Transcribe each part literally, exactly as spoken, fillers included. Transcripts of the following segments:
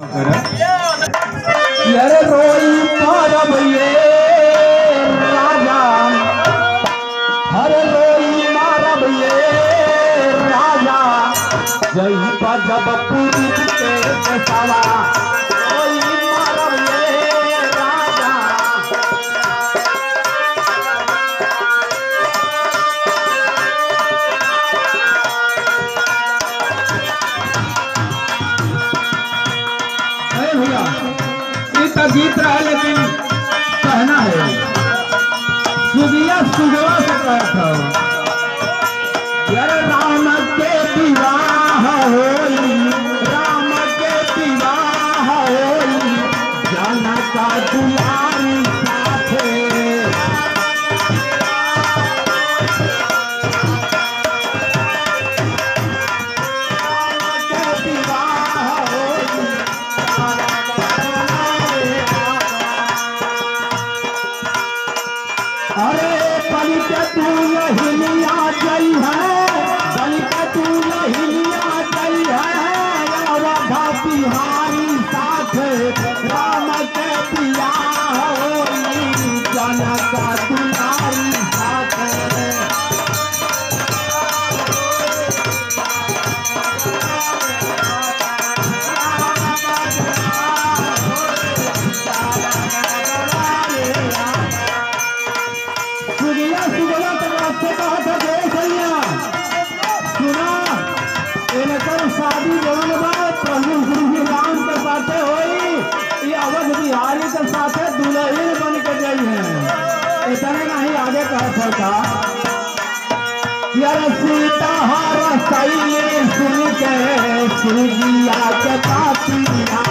अरे रोई मारब ये राजा, अरे रोई मारब ये राजा, जय जब पूरी के सवा रोई मारब ये राजा। अरे भैया तो गीत रहा, लेकिन कहना है सुगिया सुगवा से कहता हूँ, यार राम के विवाह होई, राम के विवाह होई, जाना का दुलारी साथे। अरे बलि के तू लहिलिया जई है, बलि के तू लहिलिया जई है, अवधा बिहारी साथ राम के पिया होई, जनक दुलारी साथ। सुगिया सुगला तक आपसे कहा था जय सैया सुना, इनकर शादी जवन बा प्रभु श्री राम के साथे होई, ये अवध बिहारी के साथे दुल्हन बन के गई है। इतने नहीं आगे कहा था यार सीता हार सैये सुन के सुगिया के पातिया।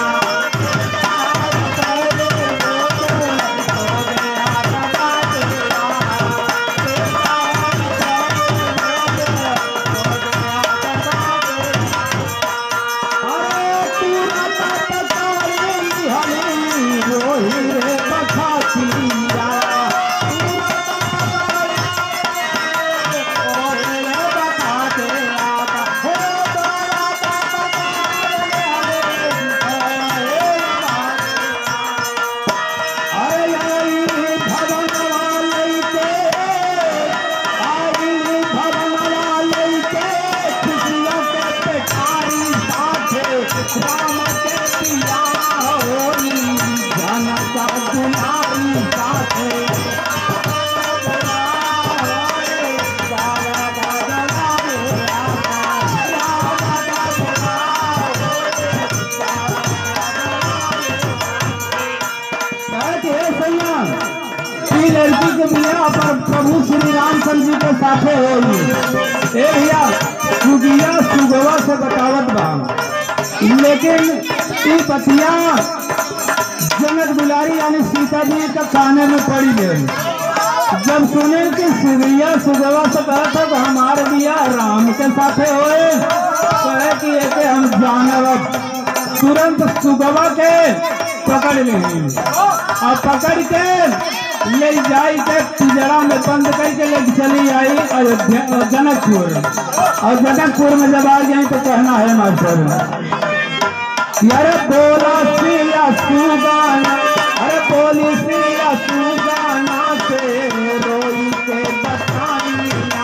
लड़की के बियाह पर प्रभु श्री रामचंद्र जी के साथे होई। ए भैया सुगिया सुगवा से बतावत बा, लेकिन ई बतिया जनक दुलारी यानी सीता जी के काने में पड़ी गई। जब सुने कि सुगिया सुगवा से कहा था तो हमारे बियाह राम के साथे होए, कहे कि एके हम जानब, तुरंत सुगवा के पकड़ लेंगे और पकड़ के ले जाई के पिंजरा में बंद करके ले चली आई अयोध्या जनकपुर। और जनकपुर में जब आ गई तो कहना है मास्टर, अरे बोला सिया सुगाना, अरे बोली सिया सुगाना से रोई के बताइया।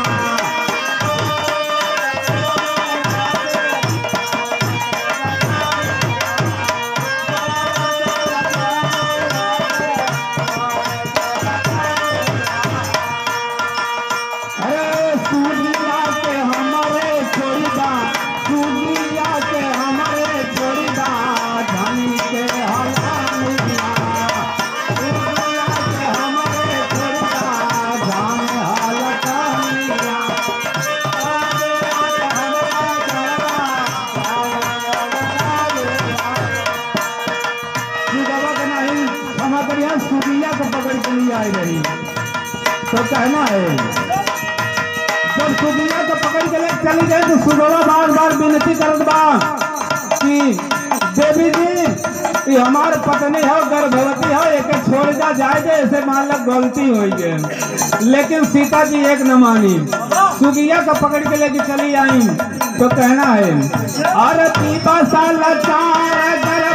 सुगिया को पकड़ के लिए आई रही तो कहना है, जब सुगिया को पकड़ के ले चली गई तो सुगवा बार बार विनती करत बा कि देवी जी ये हमार पत्नी है, गर्भवती है, एक छोड़ जा जाए दे, ऐसे मान लो गलती हो गई। लेकिन सीता जी एक न मानी, सुगिया को पकड़ के लेके चली आई तो कहना है, अरे पीपा साल चार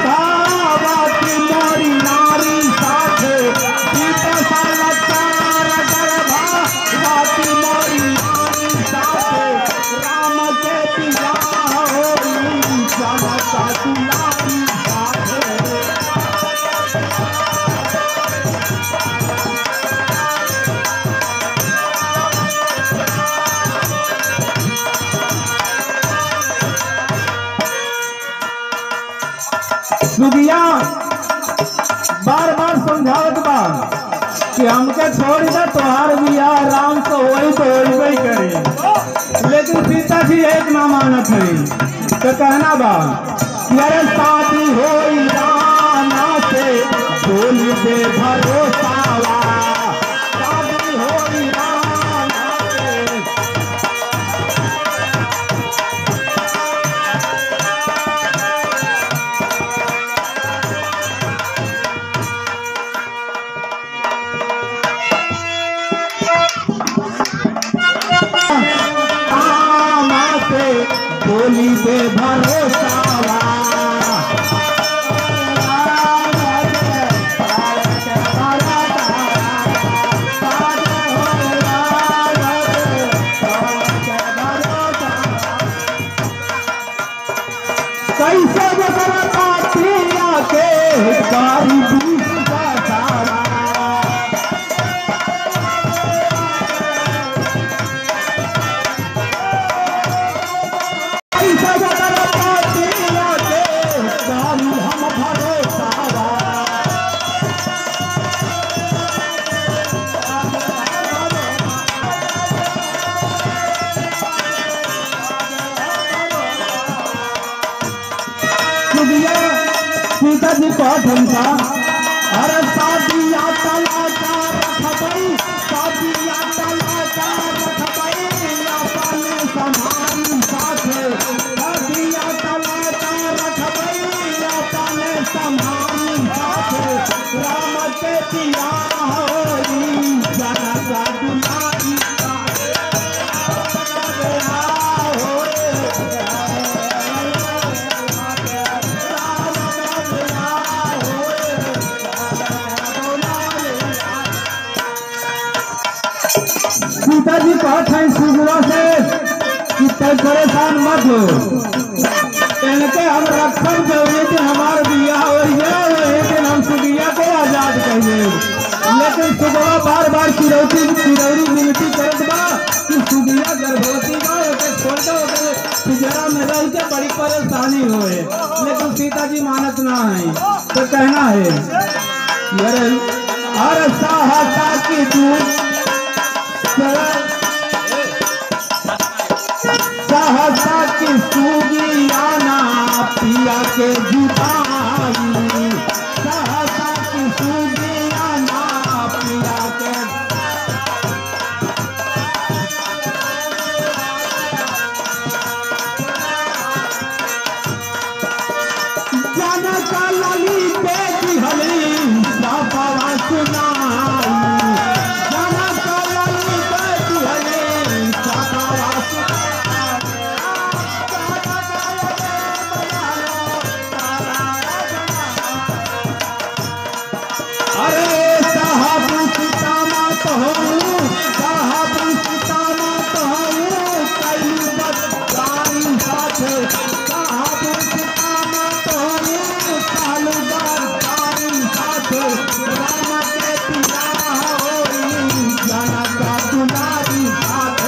सुगिया बार बार समझावत बा कि हमके छोड़ दे, तोहार बियाह राम से वही तो वही करे, लेकिन सीता जी एक ना मानत है। तो कहना बा अरे शादी हो राना से बोल दे भरोसावा, शादी हो राना से। बोली दे भरोसावा, कैसे बदला पातिया के कारी बीस का सारा, कैसे बदला पातिया के कारी हम भरोसावा। सीता जी को धमका अरे शादिया तलाका रखबई, शादिया तलाका रखबई अपने समारी साथे, शादिया तलाका रखबई अपने समारी साथे, राम के पिया होई जनता दुलारी साथे। सीता जी कहत हैं सुगवा से कि तय परेशान मत हो, इनके हम रखम जरूरी दिन हमार बिया हो वही दिन हम सुगिया को आजाद कहिए। लेकिन सुगवा बार बार चिरौती चिरौरी मिनती करत बा कि सुगिया गर्भवती बा, ओके छोड़ दो, ओके पिंजरा में रह के बड़ी परेशानी होए, लेकिन सीता जी मानत ना है। तो कहना है अरे अरे साहसा की दूध सहसा की सुगियाना पिया के जुटाई, सहसा की सुगियाना पिया के। जनक लली पे दिहली सपवा सुनाई, जनक लली पे दिहली सपवा सुनाई। अरे साहब सीता मात हो, साहब सीता मात हो कई बदकारी साथे, साहब सीता मात हो कई बदकारी साथे, राम के पिया होई जनता दुलारी साथे।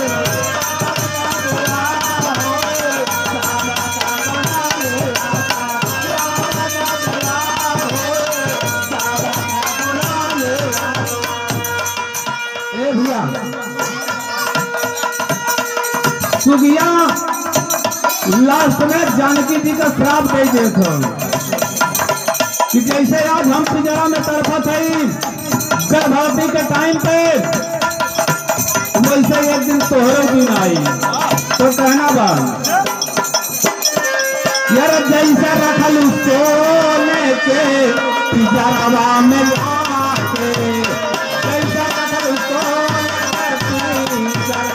ए भैया सुगिया लास्ट में जानकी जी का श्राप दे देखो कि जैसे आज हम पिंजरा में तड़पत है गर्भवती के टाइम पे, वैसे एक दिन तोहरे दिन आई। तो कहना बा यार जैसे रखल सोने के पिंजरा में लावा के, जैसे रखल सोने के पिंजरा।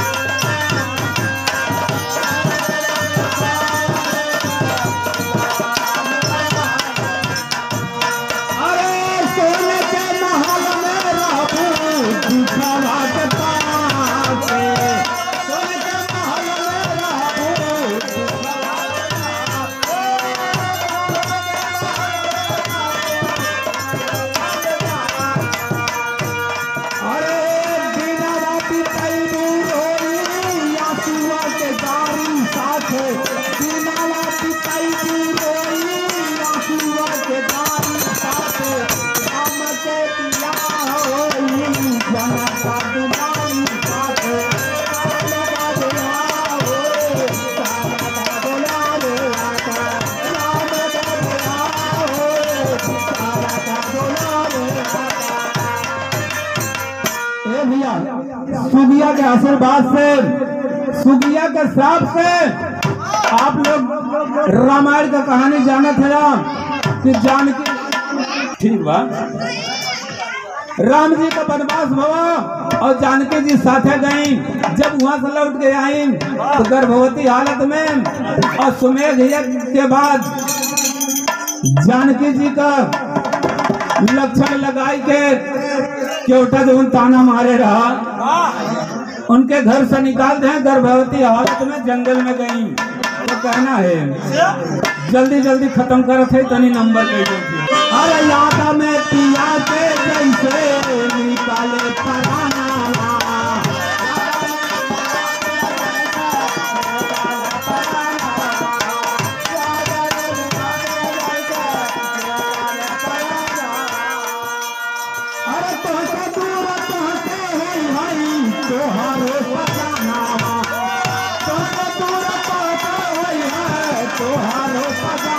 अरे सोने के महल में रहूं दिखावा के पास, सोने के महल में रहूं दिखावा के पास। आशीर्वाद से, सुगिया के श्राप से आप लोग रामायण का कहानी जानत है राम कि जानकी ठीक बा राम जी का वनवास भवा और जानकी जी साथे गई। जब वहां से लौट के आई तो गर्भवती हालत में और सुमेध यज्ञ के बाद जानकी जी का लक्षण लगाई के केवटा जो ताना मारे रहा उनके घर से निकाल दें। गर्भवती हालत में जंगल में गई तो कहना है जल्दी जल्दी खत्म कर थे तनी नंबर कह दो। अरे यादा में पिया के जैसे निकाले पराना अरे तोहसे दूर तोहसे है भाई तोहारो पराना तोहसे दूर तोहसे है तोहारो पराना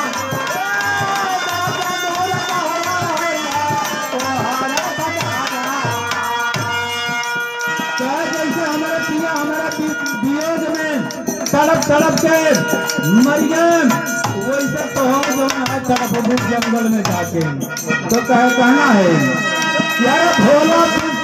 तड़प तड़प के मरियम वैसे तो हो जो तड़प जंगल में जाके तो कह कहना है यार भोला